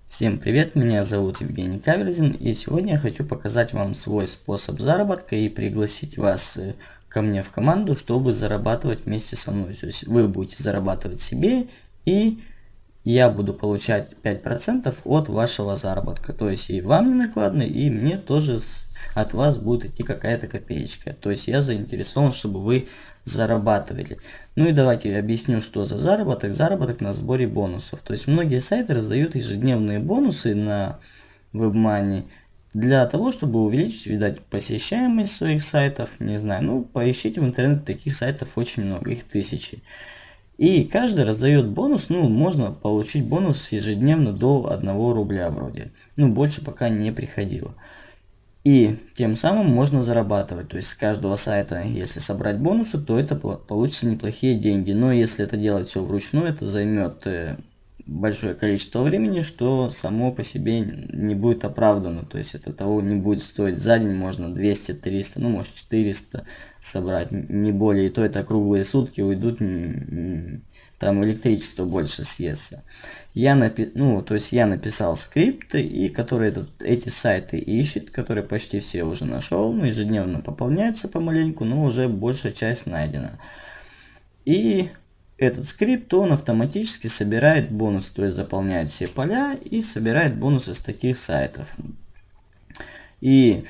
Всем привет, меня зовут Евгений Каверзин, и сегодня я хочу показать вам свой способ заработка и пригласить вас ко мне в команду, чтобы зарабатывать вместе со мной. То есть вы будете зарабатывать себе, и я буду получать 5% от вашего заработка. То есть и вам не накладно, и мне тоже от вас будет идти какая-то копеечка. То есть я заинтересован, чтобы вы зарабатывали. Ну и давайте я объясню, что за заработок. Заработок на сборе бонусов. То есть многие сайты раздают ежедневные бонусы на WebMoney для того, чтобы увеличить, видать, посещаемость своих сайтов. Не знаю, ну поищите в интернете, таких сайтов очень много, их тысячи. И каждый раздает бонус, ну, можно получить бонус ежедневно до 1 рубля вроде. Ну, больше пока не приходило. И тем самым можно зарабатывать. То есть с каждого сайта, если собрать бонусы, то это получится неплохие деньги. Но если это делать все вручную, это займет большое количество времени, что само по себе не будет оправдано. То есть это того не будет стоить. За день можно 200, 300, ну может 400 собрать, не более. И то это круглые сутки уйдут, там электричество больше съестся. Я написал скрипт, и который эти сайты ищет, которые почти все уже нашел. Ну, ежедневно пополняется помаленьку, но уже большая часть найдена. И этот скрипт, он автоматически собирает бонус, то есть заполняет все поля и собирает бонусы с таких сайтов. И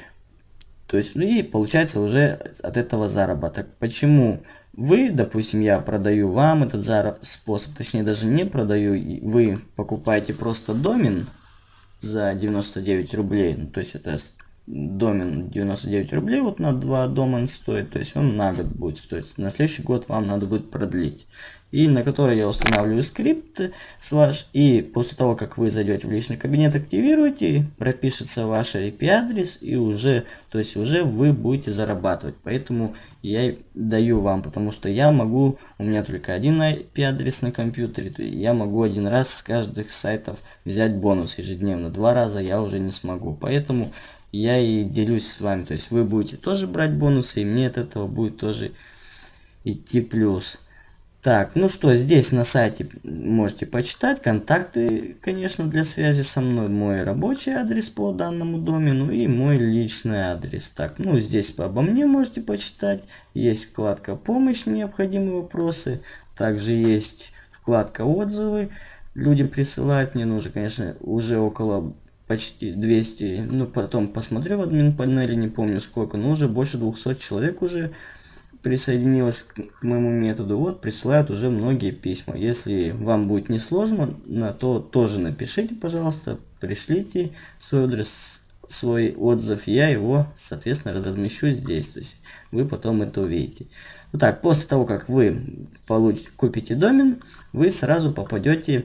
получается уже от этого заработок. Почему? Вы, допустим, я продаю вам этот способ, точнее даже не продаю, вы покупаете просто домен за 99 рублей, ну, то есть это домен 99 рублей, вот на 2 домен стоит, то есть он на год будет стоить, на следующий год вам надо будет продлить. И на который я устанавливаю скрипт и после того, как вы зайдете в личный кабинет, активируете, пропишется ваш IP-адрес, и уже вы будете зарабатывать. Поэтому я даю вам, потому что у меня только один IP-адрес на компьютере, я могу один раз с каждых сайтов взять бонус ежедневно, 2 раза я уже не смогу. Поэтому я и делюсь с вами, то есть вы будете тоже брать бонусы, и мне от этого будет тоже идти плюс. Так, ну что, здесь на сайте можете почитать контакты, конечно, для связи со мной, мой рабочий адрес по данному домену и мой личный адрес. Так, ну здесь обо мне можете почитать, есть вкладка «Помощь», необходимые вопросы, также есть вкладка «Отзывы», люди присылают, мне нужно, конечно, уже около почти 200, ну потом посмотрю в админ панели, не помню сколько, но уже больше 200 человек уже присоединилась к моему методу, вот присылают уже многие письма. Если вам будет несложно, то тоже напишите, пожалуйста, пришлите свой адрес, свой отзыв, я его, соответственно, размещу здесь, то есть вы потом это увидите. Ну так, после того, как вы купите домен, вы сразу попадете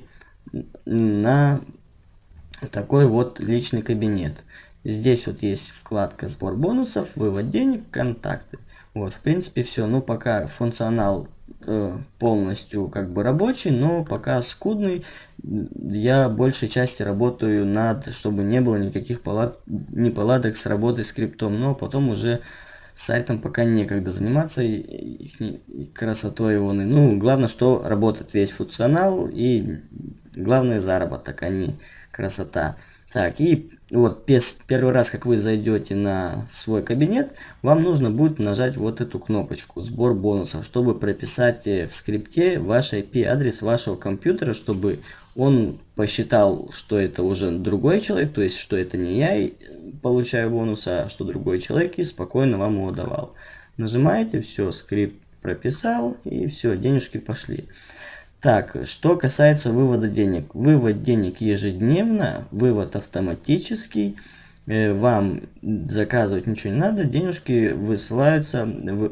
на такой вот личный кабинет. Здесь вот есть вкладка «Сбор бонусов», «Вывод денег», «Контакты». Вот, в принципе, все. Ну, пока функционал полностью как бы рабочий, но пока скудный. Я большей части работаю чтобы не было никаких неполадок с работой скриптом, но потом уже сайтом пока некогда заниматься и красотой его. Ну, главное, что работает весь функционал, и главное заработок, а не красота. Так, и вот первый раз, как вы зайдете в свой кабинет, вам нужно будет нажать вот эту кнопочку «Сбор бонусов», чтобы прописать в скрипте ваш IP-адрес вашего компьютера, чтобы он посчитал, что это уже другой человек, то есть, что это не я получаю бонус, а что другой человек, и спокойно вам его давал. Нажимаете, все, скрипт прописал, и все, денежки пошли. Так, что касается вывода денег. Вывод денег ежедневно, вывод автоматический. Вам заказывать ничего не надо, денежки высылаются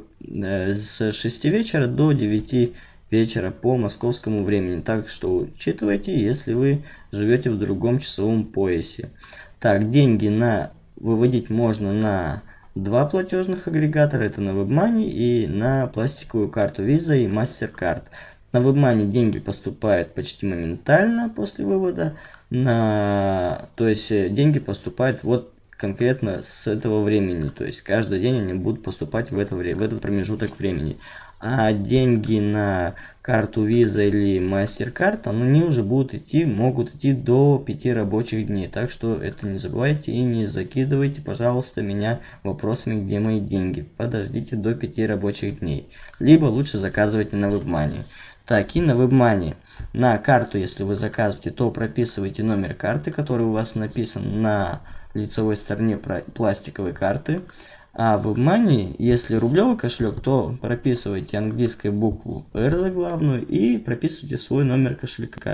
с 6 вечера до 9 вечера по московскому времени. Так что учитывайте, если вы живете в другом часовом поясе. Так, деньги выводить можно на 2 платежных агрегатора, это на WebMoney и на пластиковую карту Visa и MasterCard. На WebMoney деньги поступают почти моментально после вывода, то есть деньги поступают вот конкретно с этого времени, то есть каждый день они будут поступать в этот промежуток времени. А деньги на карту Visa или MasterCard, они уже будут идти, могут идти до 5 рабочих дней. Так что это не забывайте и не закидывайте, пожалуйста, меня вопросами, где мои деньги. Подождите до 5 рабочих дней. Либо лучше заказывайте на WebMoney. Так, и на WebMoney. На карту, если вы заказываете, то прописывайте номер карты, который у вас написан на лицевой стороне пластиковой карты. А в WebMoney, если рублевый кошелек, то прописывайте английскую букву R заглавную и прописывайте свой номер кошелька.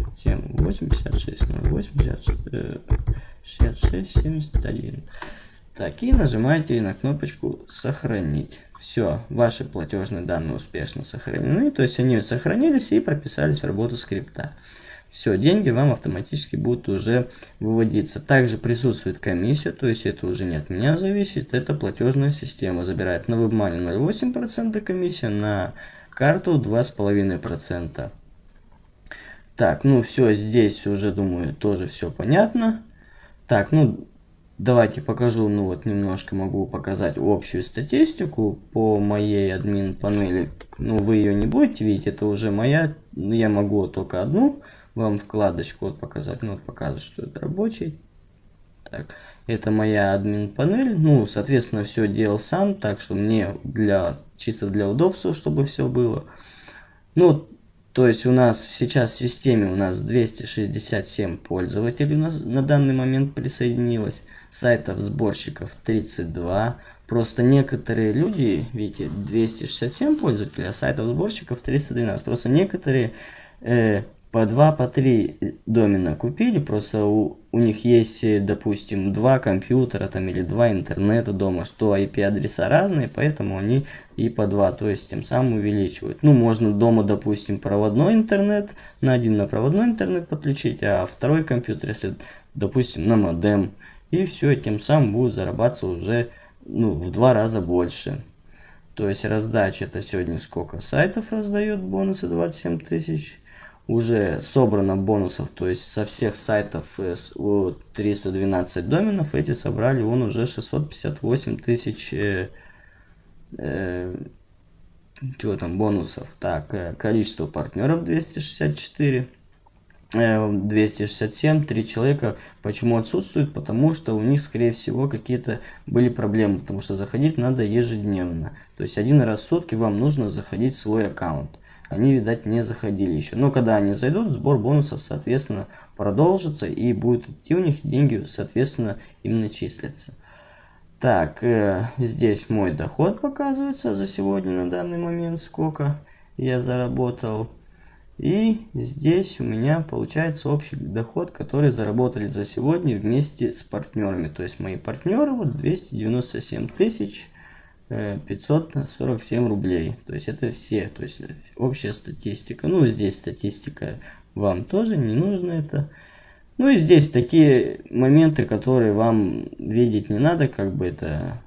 786086671. Так, и нажимаете на кнопочку «Сохранить». Все, ваши платежные данные успешно сохранены, то есть они сохранились и прописались в работу скрипта. Все, деньги вам автоматически будут уже выводиться. Также присутствует комиссия, то есть это уже не от меня зависит, это платежная система забирает. На WebMoney 0,8% комиссия, на карту 2,5%. Так, ну все, здесь уже, думаю, тоже все понятно. Так, ну давайте покажу, ну вот немножко могу показать общую статистику по моей админ панели. Ну вы ее не будете видеть, это уже моя, я могу только одну вам вкладочку вот показать. Ну вот показывать, что это рабочий. Так, это моя админ панель. Ну, соответственно, все делал сам, так что мне чисто для удобства, чтобы все было. Ну, то есть у нас сейчас в системе у нас 267 пользователей у нас на данный момент присоединилось. Сайтов сборщиков 32. Просто некоторые люди, видите, 267 пользователей, а сайтов сборщиков 312. Просто некоторые по 2, по 3 домена купили, просто у них есть, допустим, 2 компьютера там или 2 интернета дома, что IP-адреса разные, поэтому они и по 2, то есть тем самым увеличивают. Ну, можно дома, допустим, проводной интернет, на проводной интернет подключить, а второй компьютер, если, допустим, на модем, и все, тем самым будет зарабатываться уже, ну, в 2 раза больше. То есть раздача, это сегодня сколько сайтов раздает бонусы, 27 тысяч. Уже собрано бонусов, то есть со всех сайтов 312 доменов, эти собрали вон уже 658 тысяч чего там бонусов. Так, количество партнеров 264, 267, 3 человека. Почему отсутствуют? Потому что у них, скорее всего, какие-то были проблемы, потому что заходить надо ежедневно. То есть один раз в сутки вам нужно заходить в свой аккаунт. Они, видать, не заходили еще. Но когда они зайдут, сбор бонусов, соответственно, продолжится и будет идти у них деньги, соответственно, им начислятся. Так, здесь мой доход показывается за сегодня на данный момент, сколько я заработал. И здесь у меня получается общий доход, который заработали за сегодня вместе с партнерами. То есть мои партнеры вот 297 тысяч 547 рублей. То есть это все, то есть общая статистика. Ну, здесь статистика вам тоже не нужно это. Ну и здесь такие моменты, которые вам видеть не надо, как бы это,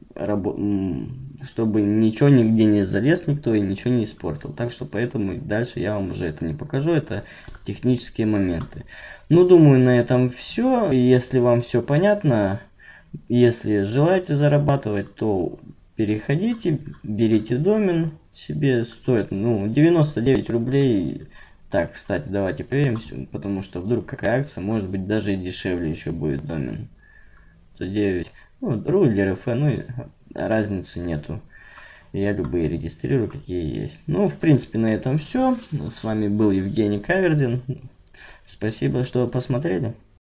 чтобы ничего нигде не залез никто и ничего не испортил. Так что поэтому дальше я вам уже это не покажу, это технические моменты. Ну, думаю, на этом все. Если вам все понятно, если желаете зарабатывать, то переходите, берите домен, себе стоит, ну, 99 рублей. Так, кстати, давайте проверим, потому что вдруг какая акция, может быть, даже и дешевле еще будет домен. 109, ну, руль РФ, ну, разницы нету. Я любые регистрирую, какие есть. Ну, в принципе, на этом все. С вами был Евгений Кавердин. Спасибо, что посмотрели.